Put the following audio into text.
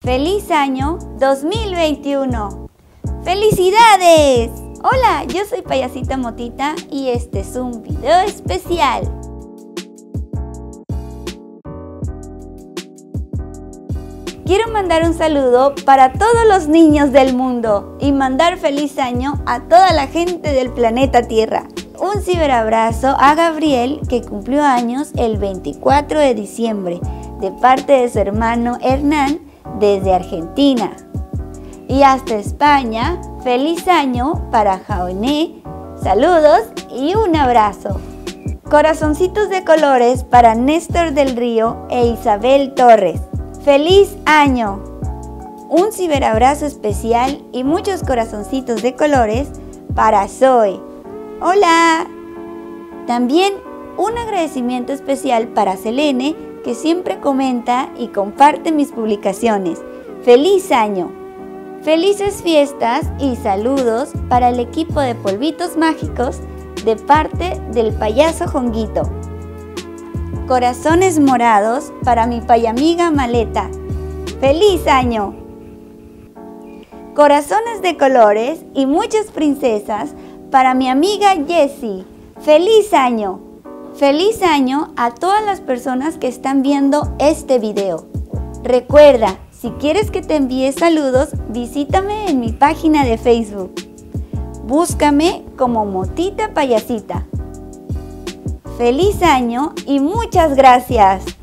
¡Feliz año 2021! ¡Felicidades! Hola, yo soy Payasita Motita y este es un video especial. Quiero mandar un saludo para todos los niños del mundo y mandar feliz año a toda la gente del planeta Tierra. Un ciberabrazo a Gabriel, que cumplió años el 24 de diciembre, de parte de su hermano Hernán desde Argentina. Y hasta España, feliz año para Jaoné, saludos y un abrazo. Corazoncitos de colores para Néstor del Río e Isabel Torres. ¡Feliz año! Un ciberabrazo especial y muchos corazoncitos de colores para Zoe. ¡Hola! También un agradecimiento especial para Selene, que siempre comenta y comparte mis publicaciones. ¡Feliz año! Felices fiestas y saludos para el equipo de Polvitos Mágicos de parte del payaso Jonguito. Corazones morados para mi payamiga Maleta. ¡Feliz año! Corazones de colores y muchas princesas para mi amiga Jessie. ¡Feliz año! ¡Feliz año a todas las personas que están viendo este video! Recuerda, si quieres que te envíe saludos, visítame en mi página de Facebook. Búscame como Motita Payasita. ¡Feliz año y muchas gracias!